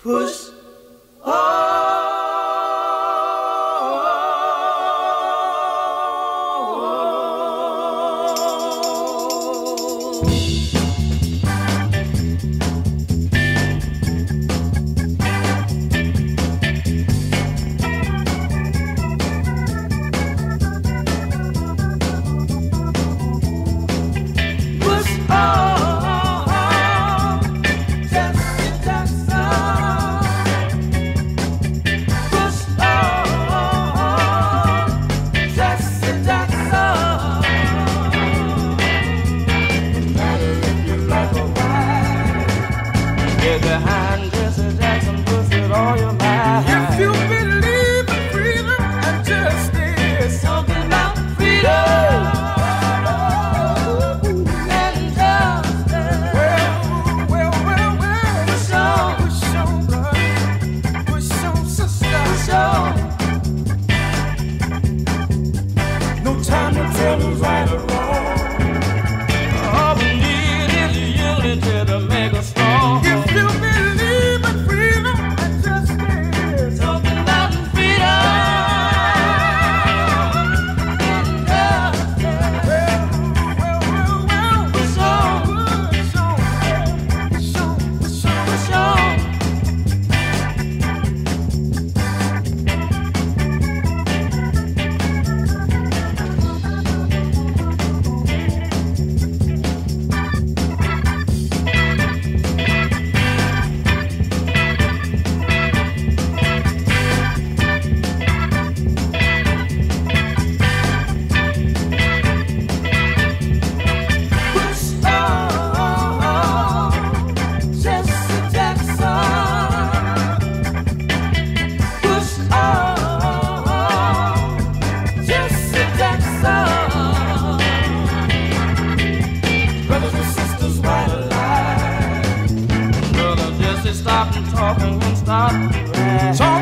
push behind Jesse Jackson, push with all your might. If you believe in freedom and justice, something about freedom and justice. Well, push on, brother, push on, sister, push on. No time to tell who's right or wrong. All we need is unity to make us strong. If you believe in freedom and justice, talking about freedom and justice. Well, push on, push on, push on, push on. Stop and talk and stop.